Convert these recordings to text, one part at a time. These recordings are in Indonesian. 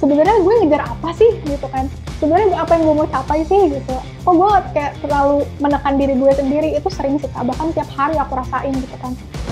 sebenarnya gue ngejar apa sih gitu kan, sebenarnya apa yang gue mau capai sih gitu, kok gue kayak terlalu menekan diri gue sendiri. Itu sering sih Kak, bahkan tiap hari aku rasain gitu kan.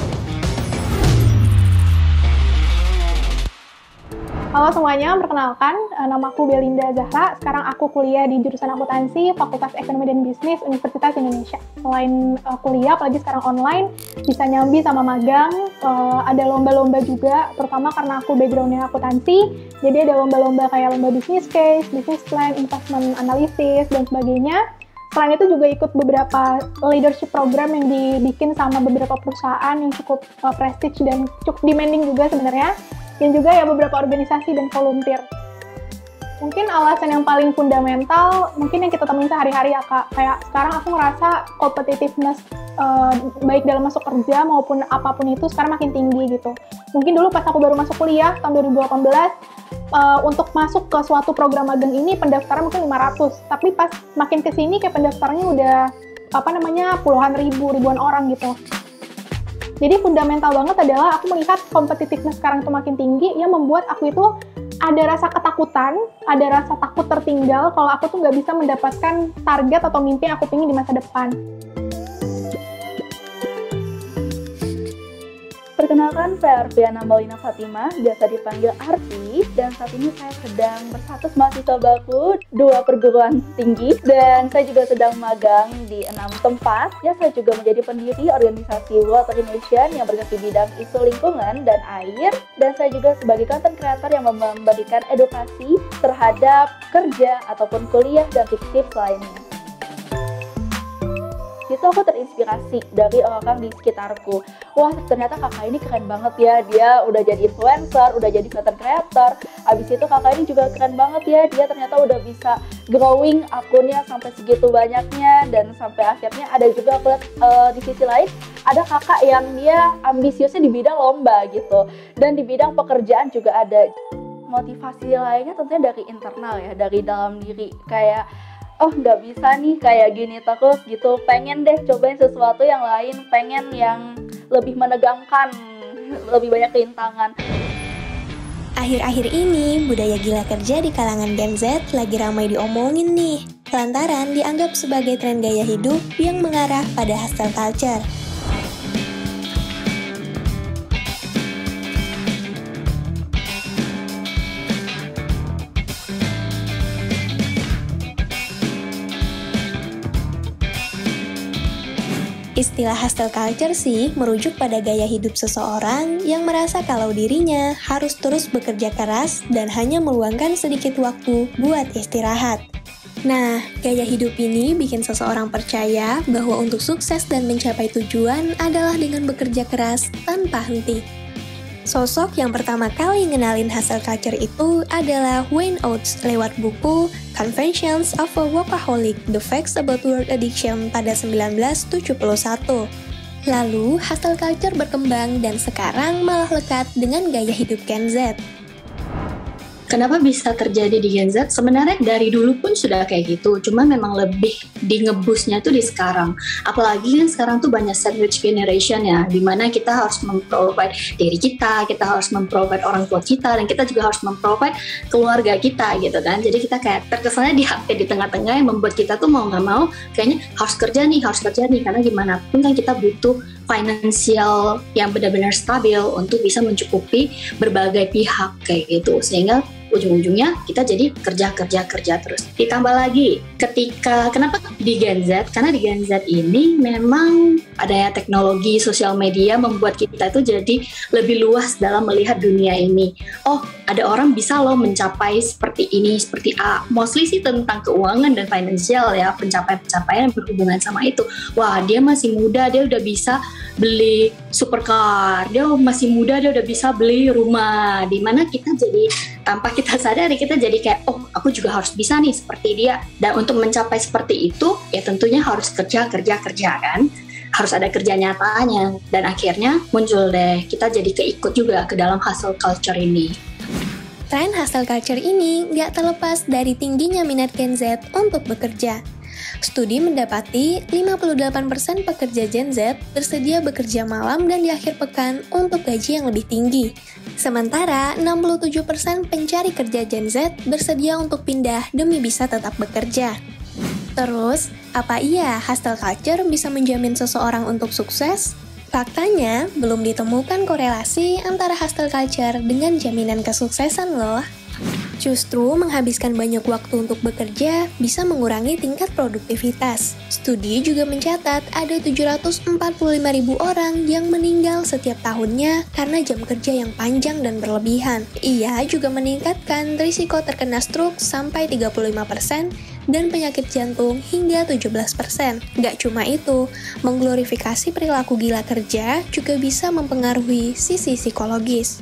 Halo semuanya, perkenalkan, nama aku Belinda Zahra. Sekarang aku kuliah di jurusan akuntansi, Fakultas Ekonomi dan Bisnis, Universitas Indonesia. Selain kuliah, apalagi sekarang online, bisa nyambi sama magang, ada lomba-lomba juga, terutama karena aku background-nya akuntansi, jadi ada lomba-lomba kayak lomba business case, business plan, investment analysis, dan sebagainya. Selain itu juga ikut beberapa leadership program yang dibikin sama beberapa perusahaan yang cukup prestige dan cukup demanding juga sebenarnya. Dan juga ya beberapa organisasi dan volunteer. Mungkin alasan yang paling fundamental, mungkin yang kita temuin sehari-hari ya Kak, kayak sekarang aku ngerasa competitiveness baik dalam masuk kerja maupun apapun itu sekarang makin tinggi gitu. Mungkin dulu pas aku baru masuk kuliah tahun 2018, untuk masuk ke suatu program magang ini pendaftaran mungkin 500, tapi pas makin kesini kayak pendaftarnya udah puluhan ribuan orang gitu. Jadi fundamental banget adalah aku melihat competitiveness sekarang itu makin tinggi, yang membuat aku itu ada rasa ketakutan, ada rasa takut tertinggal kalau aku tuh nggak bisa mendapatkan target atau mimpi yang aku ingin di masa depan. Perkenalkan, saya Arfiana Maulina Fatimah, biasa dipanggil Arfi, dan saat ini saya sedang berstatus mahasiswa baku 2 perguruan tinggi, dan saya juga sedang magang di 6 tempat. Ya, saya juga menjadi pendiri organisasi Water Nation yang bergerak di bidang isu lingkungan dan air, dan saya juga sebagai content creator yang memberikan edukasi terhadap kerja ataupun kuliah dan tips-tips lainnya. Itu aku terinspirasi dari orang-orang di sekitarku. Wah, ternyata kakak ini keren banget ya, dia udah jadi influencer, udah jadi content creator. Abis itu kakak ini juga keren banget ya, dia ternyata udah bisa growing akunnya sampai segitu banyaknya. Dan sampai akhirnya ada juga aku lihat di sisi lain, ada kakak yang dia ambisiusnya di bidang lomba gitu. Dan di bidang pekerjaan juga ada. Motivasi lainnya tentunya dari internal ya, dari dalam diri. Kayak oh nggak bisa nih kayak gini terus gitu, pengen deh cobain sesuatu yang lain, pengen yang lebih menegangkan, lebih banyak rintangan. Akhir-akhir ini budaya gila kerja di kalangan Gen Z lagi ramai diomongin nih, lantaran dianggap sebagai tren gaya hidup yang mengarah pada hustle culture. Istilah hustle culture sih merujuk pada gaya hidup seseorang yang merasa kalau dirinya harus terus bekerja keras dan hanya meluangkan sedikit waktu buat istirahat. Nah, gaya hidup ini bikin seseorang percaya bahwa untuk sukses dan mencapai tujuan adalah dengan bekerja keras tanpa henti. Sosok yang pertama kali ngenalin hustle culture itu adalah Wayne Oates lewat buku Confessions of a Workaholic: The Facts About Work Addiction pada 1971. Lalu, hustle culture berkembang dan sekarang malah lekat dengan gaya hidup Gen Z. Kenapa bisa terjadi di Gen Z? Sebenarnya dari dulu pun sudah kayak gitu, cuma memang lebih di ngebusnya tuh di sekarang. Apalagi kan sekarang tuh banyak sandwich generation ya, dimana kita harus memprovide diri kita harus memprovide orang tua kita, dan kita juga harus memprovide keluarga kita gitu kan. Jadi kita kayak terkesannya di tengah-tengah yang membuat kita tuh mau nggak mau kayaknya harus kerja nih, karena gimana pun kan kita butuh finansial yang benar-benar stabil untuk bisa mencukupi berbagai pihak kayak gitu, sehingga ujung-ujungnya kita jadi kerja terus. Ditambah lagi kenapa di Gen Z? Karena di Gen Z ini memang adanya teknologi sosial media membuat kita itu jadi lebih luas dalam melihat dunia ini. Oh, ada orang bisa loh mencapai seperti ini, seperti A. Mostly sih tentang keuangan dan finansial ya, pencapaian yang berhubungan sama itu. Wah, dia masih muda, dia udah bisa beli supercar, dia masih muda, dia udah bisa beli rumah. Dimana kita jadi tanpa kita sadari kita jadi kayak, oh aku juga harus bisa nih seperti dia. Dan untuk mencapai seperti itu ya tentunya harus kerja kan, harus ada kerja nyatanya. Dan akhirnya muncul deh kita jadi keikut juga ke dalam hustle culture ini. Tren hustle culture ini nggak terlepas dari tingginya minat Gen Z untuk bekerja. Studi mendapati 58% pekerja Gen Z bersedia bekerja malam dan di akhir pekan untuk gaji yang lebih tinggi. Sementara 67% pencari kerja Gen Z bersedia untuk pindah demi bisa tetap bekerja. Terus, apa iya hustle culture bisa menjamin seseorang untuk sukses? Faktanya, belum ditemukan korelasi antara hustle culture dengan jaminan kesuksesan loh. Justru menghabiskan banyak waktu untuk bekerja bisa mengurangi tingkat produktivitas. Studi juga mencatat ada 745.000 orang yang meninggal setiap tahunnya karena jam kerja yang panjang dan berlebihan. Ia juga meningkatkan risiko terkena stroke sampai 35% dan penyakit jantung hingga 17%. Gak cuma itu, mengglorifikasi perilaku gila kerja juga bisa mempengaruhi sisi psikologis.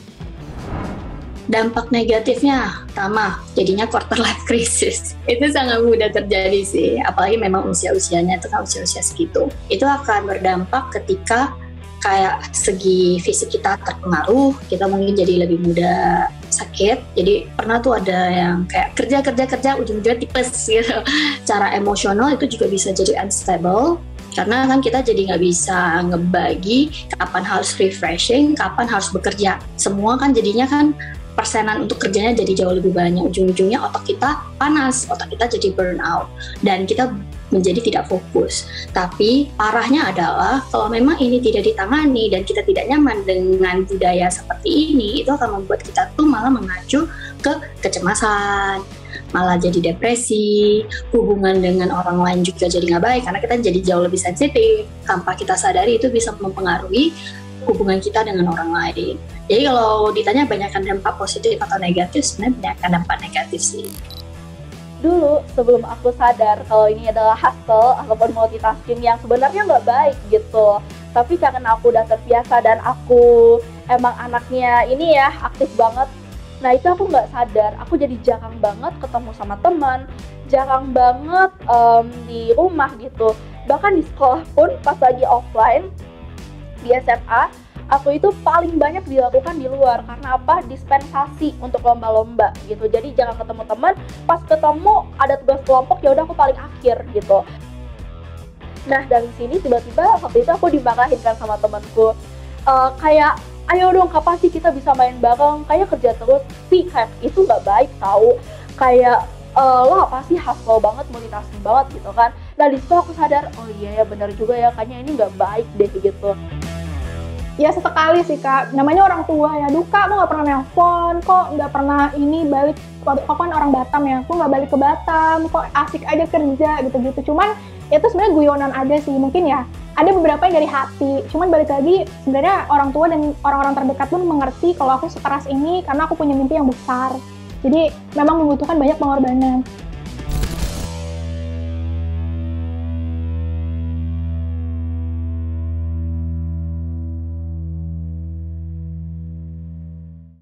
Dampak negatifnya, pertama, jadinya quarter life crisis. Itu sangat mudah terjadi sih, apalagi memang usia-usianya itu kan usia-usia segitu. Itu akan berdampak ketika kayak segi fisik kita terpengaruh, kita mungkin jadi lebih mudah sakit. Jadi pernah tuh ada yang kayak kerja ujung-ujungnya tipes gitu. Cara emosional itu juga bisa jadi unstable. Karena kan kita jadi nggak bisa ngebagi kapan harus refreshing, kapan harus bekerja. Semua kan jadinya kan persenan untuk kerjanya jadi jauh lebih banyak. Ujung-ujungnya otak kita panas, otak kita jadi burn out, dan kita menjadi tidak fokus. Tapi parahnya adalah kalau memang ini tidak ditangani dan kita tidak nyaman dengan budaya seperti ini, itu akan membuat kita tuh malah mengacu ke kecemasan, malah jadi depresi, hubungan dengan orang lain juga jadi nggak baik karena kita jadi jauh lebih sensitif. Tanpa kita sadari itu bisa mempengaruhi hubungan kita dengan orang lain. Jadi kalau ditanya banyakkan dampak positif atau negatif, sebenarnya banyakkan dampak negatif sih. Dulu sebelum aku sadar kalau ini adalah hustle ataupun multitasking yang sebenarnya nggak baik gitu, tapi karena aku udah terbiasa dan aku emang anaknya ini ya aktif banget, nah itu aku nggak sadar, aku jadi jarang banget ketemu sama teman, jarang banget di rumah gitu. Bahkan di sekolah pun pas lagi offline di SMA, aku itu paling banyak dilakukan di luar. Karena apa? Dispensasi untuk lomba-lomba gitu. Jadi jangan ketemu teman, pas ketemu ada tugas kelompok ya udah aku paling akhir gitu. Nah dari sini tiba-tiba waktu itu aku dimarahin kan sama temanku, kayak ayo dong kapan sih kita bisa main bareng, kayak kerja terus sih, kayak itu nggak baik tahu, kayak lo apa sih hustle banget, multitasking banget gitu kan. Nah di situ aku sadar, oh iya ya benar juga ya, kayaknya ini nggak baik deh gitu. Ya sesekali sih Kak, namanya orang tua ya, Kak lo nggak pernah nelpon, kok nggak pernah ini balik, kok kan orang Batam ya, kok nggak balik ke Batam, kok asik aja kerja gitu-gitu. Cuman itu sebenarnya guyonan aja sih, mungkin ya ada beberapa yang dari hati, cuman balik lagi sebenarnya orang tua dan orang-orang terdekat pun mengerti kalau aku sekeras ini karena aku punya mimpi yang besar. Jadi memang membutuhkan banyak pengorbanan.